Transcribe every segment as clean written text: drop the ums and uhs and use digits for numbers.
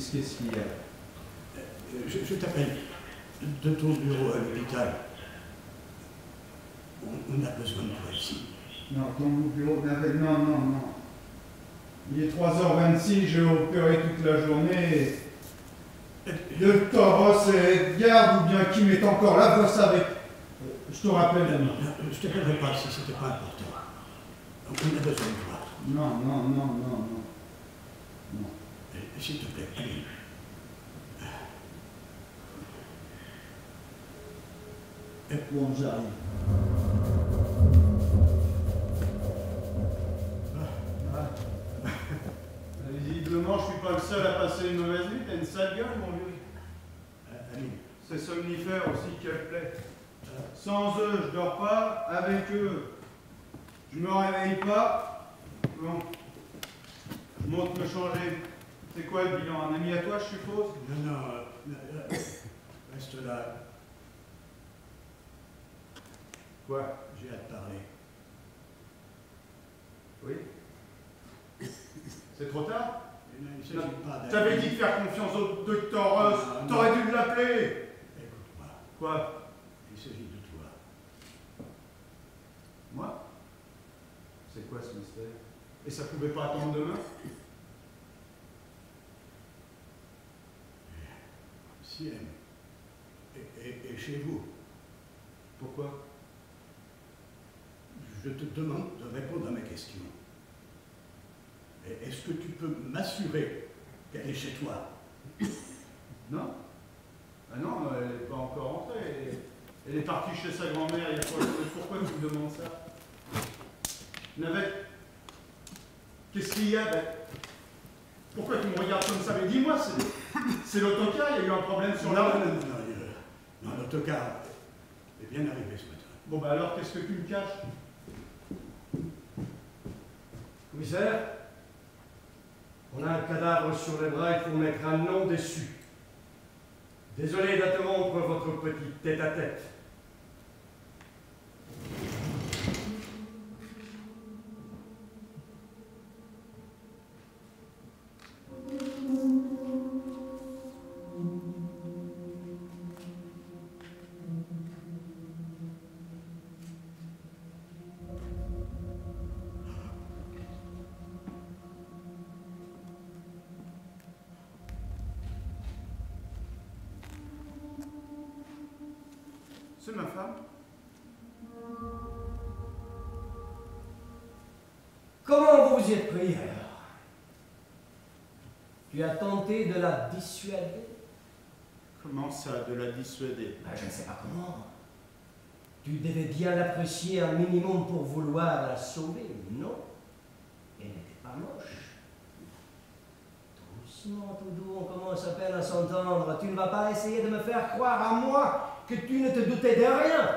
Qu'est-ce qu'il y a? Je t'appelle de ton bureau à l'hôpital. On a besoin de toi ici. Non, ton bureau n'avait... Non, non, non. Il est 3h26, j'ai opéré toute la journée. Le Toros et Edgar, ou bien qui m'est encore là, vous savez. Je te rappelle demain. Je t'appellerai pas si c'était pas important. On a besoin de toi. Non, non, non, non, non. Non. S'il te plaît, allez. Bon, j'arrive. Visiblement, je suis pas le seul à passer une mauvaise nuit. T'as une sale gueule, mon vieux. C'est somnifère aussi qu'elle plaît. Sans eux, je dors pas. Avec eux, je me réveille pas. Bon. Je monte me changer. C'est quoi le bilan? Un ami à toi, je suppose? Non, non, reste là. Quoi? J'ai à te parler. Oui? C'est trop tard? Il ne s'agit pas d'aller. T'avais dit de faire confiance au docteur Ross. T'aurais dû l'appeler. Écoute-moi. Quoi? Il s'agit de toi. Moi? C'est quoi ce mystère? Et ça pouvait pas attendre demain? Si et chez vous. Pourquoi? Je te demande de répondre à ma question. Est-ce que tu peux m'assurer qu'elle est chez toi? Non. Ah non, elle n'est pas encore rentrée. Elle est partie chez sa grand-mère il y a 3 jours. Pourquoi tu me demandes ça? Navette, qu'est-ce qu'il y a, Bête? Pourquoi tu me regardes comme ça? Mais dis-moi, c'est l'autocar, il y a eu un problème sur la route. Non, l'autocar est bien arrivé ce matin. Bon, bah alors, qu'est-ce que tu me caches? Commissaire, on a un cadavre sur les bras, il faut mettre un nom dessus. Désolé d'interrompre votre petite tête-à-tête. C'est ma femme. Comment vous vous y êtes pris alors? Tu as tenté de la dissuader? Comment ça, de la dissuader? Ben, je ne sais pas comment. Tu devais bien l'apprécier un minimum pour vouloir la sauver, non? Elle n'était pas moche. Doucement, tout doux, on commence à peine à s'entendre. Tu ne vas pas essayer de me faire croire à moi que tu ne te doutais de rien.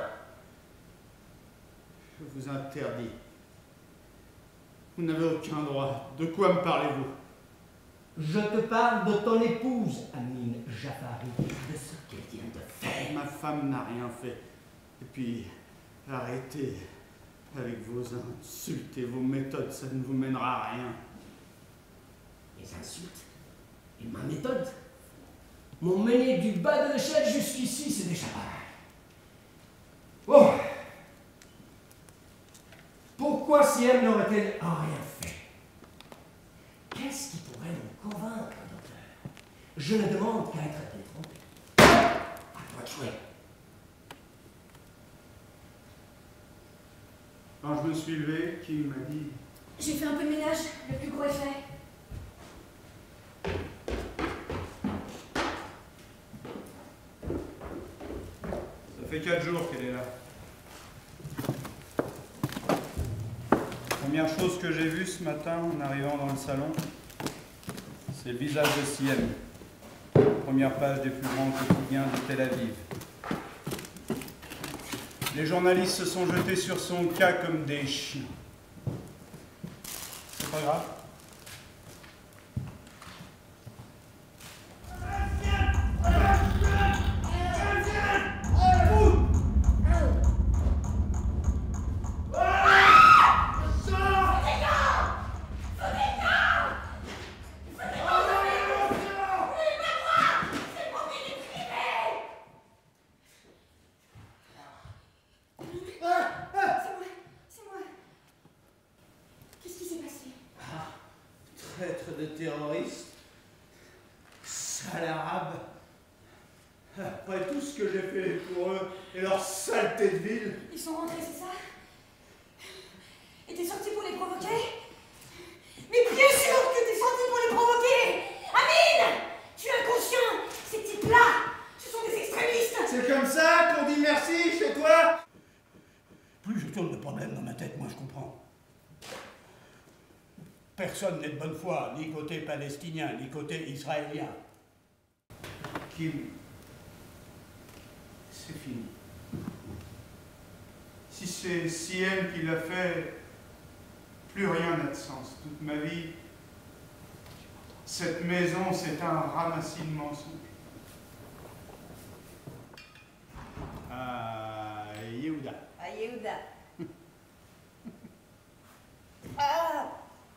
Je vous interdis. Vous n'avez aucun droit. De quoi me parlez-vous? Je te parle de ton épouse, Amine Jafari, de ce qu'elle vient de faire. Ma femme n'a rien fait. Et puis, arrêtez avec vos insultes et vos méthodes, ça ne vous mènera à rien. Les insultes et ma méthode m'ont mené du bas de l'échelle jusqu'ici, c'est déjà pas mal. Oh! Pourquoi Siem n'aurait-elle rien fait? Qu'est-ce qui pourrait nous convaincre, docteur? Je ne demande qu'à être détrompé. À toi de jouer. Quand je me suis levé, Kim m'a dit... J'ai fait un peu de ménage, le plus gros est fait. Ça fait 4 jours qu'elle est là. Première chose que j'ai vue ce matin en arrivant dans le salon, c'est le visage de Siem. Première page des plus grands quotidiens de Tel Aviv. Les journalistes se sont jetés sur son cas comme des chiens. C'est pas grave. traîtres de terroristes, sales arabes. Après tout ce que j'ai fait pour eux et leur saleté de ville. Ils sont rentrés, c'est ça? Et t'es sorti pour les provoquer? Mais bien sûr que t'es sorti pour les provoquer! Amine! Tu es inconscient! Ces types-là, ce sont des extrémistes! C'est comme ça qu'on dit merci chez toi? Plus je tourne de problèmes dans ma tête, moins je comprends. Personne n'est de bonne foi, ni côté palestinien, ni côté israélien. Kim, c'est fini. Si c'est Siem qui l'a fait, plus rien n'a de sens. Toute ma vie, cette maison, c'est un ramassis de mensonges. Yehuda. Ah, Yehuda. Ah!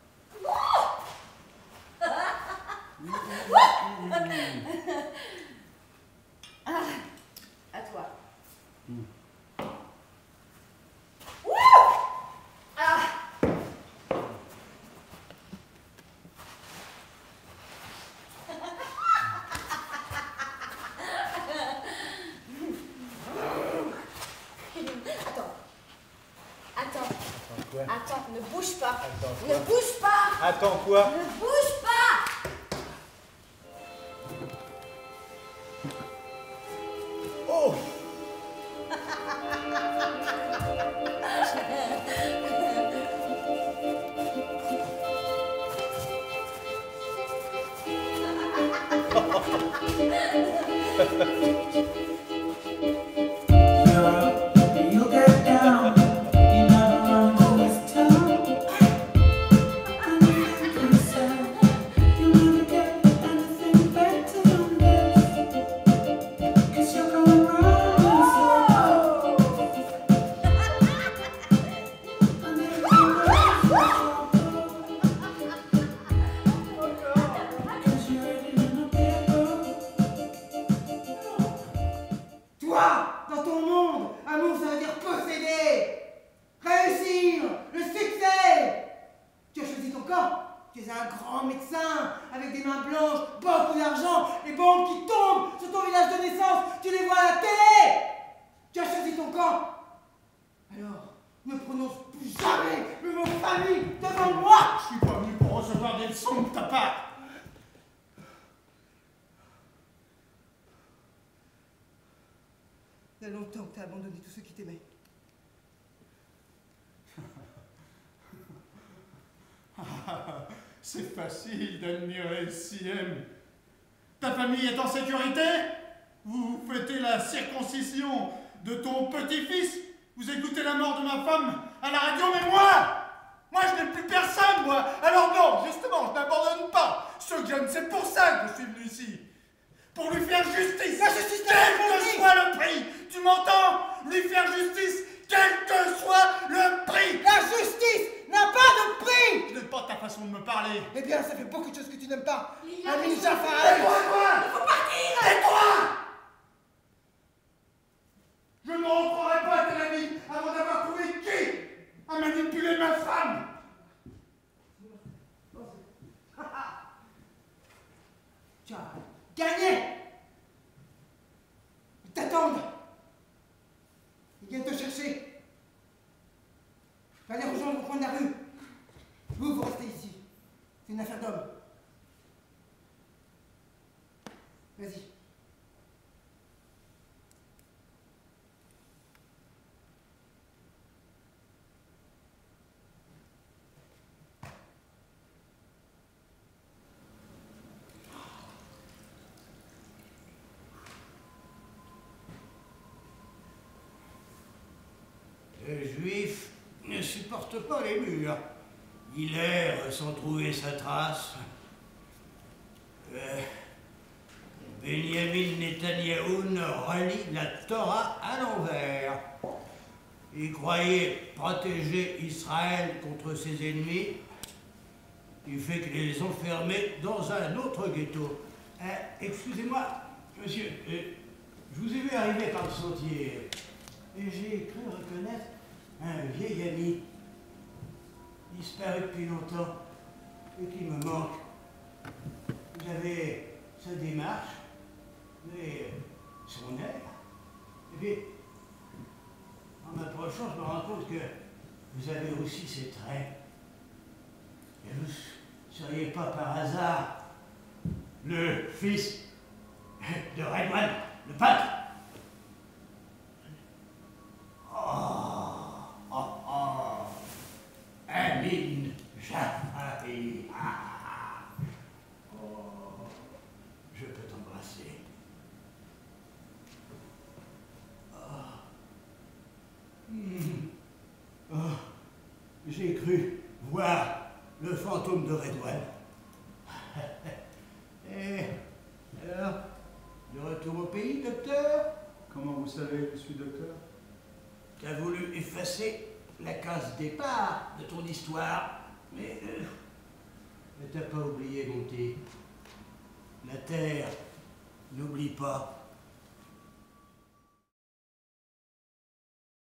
Ah, à toi. Ah. Attends, ne bouge pas. Ne bouge pas. Attends quoi? Ne bouge pas. Oh! You get down, you never run to his town. Anything said, you never get anything better than this. 'Cause you're going round in circles. And everything goes 'cause you're ready in a paper. Toi, dans ton monde, amour ça veut dire posséder, réussir, le succès. Tu as choisi ton camp. Tu es un grand médecin avec des mains blanches, beaucoup d'argent, les bombes qui tombent sur ton village de naissance, tu les vois à la télé. Tu as choisi ton camp. Alors, ne prononce plus jamais le mot famille devant moi. Je suis pas venu pour recevoir des leçons de ta part. Il y a longtemps que tu as abandonné tous ceux qui t'aimaient. C'est facile d'admirer Siem. Ta famille est en sécurité? Vous fêtez la circoncision de ton petit-fils? Vous écoutez la mort de ma femme à la radio? Mais moi je n'ai plus personne, moi. Alors non, justement, je n'abandonne pas ceux que j'aime. C'est pour ça que je suis venu ici. Pour lui faire justice. La justice, quel que soit le prix. Tu m'entends? Lui faire justice, quel que soit le prix. La justice n'a pas de prix. Je n'aime pas ta façon de me parler. Eh bien, ça fait beaucoup de choses que tu n'aimes pas. Il a Amine raison. Jafar. Tais-toi, toi! Il faut partir. Tais-toi! Je ne rentrerai pas à Tel Aviv avant d'avoir trouvé qui a manipulé ma femme. Tu as gagné. Ils t'attendent. Ils viennent te chercher. Va les rejoindre au coin de la rue. Vous restez ici. C'est une affaire d'homme. Vas-y. Les Juifs ne supportent pas les murs. Il erre sans trouver sa trace. Benjamin Netanyahou relie la Torah à l'envers. Il croyait protéger Israël contre ses ennemis. Il fait qu'il les enfermés dans un autre ghetto. Excusez-moi, monsieur, je vous ai vu arriver par le sentier. Et j'ai cru reconnaître un vieil ami, disparu depuis longtemps. et qui me manque. Vous avez sa démarche, mais son air. Et puis, en m'approchant, je me rends compte que vous avez aussi ces traits. Et vous ne seriez pas par hasard le fils de Redouane, le peintre. Amine Jafari. Oh, je peux t'embrasser. Oh, j'ai cru voir le fantôme de Redouane. Et alors, de retour au pays, docteur? Comment vous savez que je suis docteur? T'as voulu effacer la case départ de ton histoire, mais t'as pas oublié, mon petit. La terre n'oublie pas.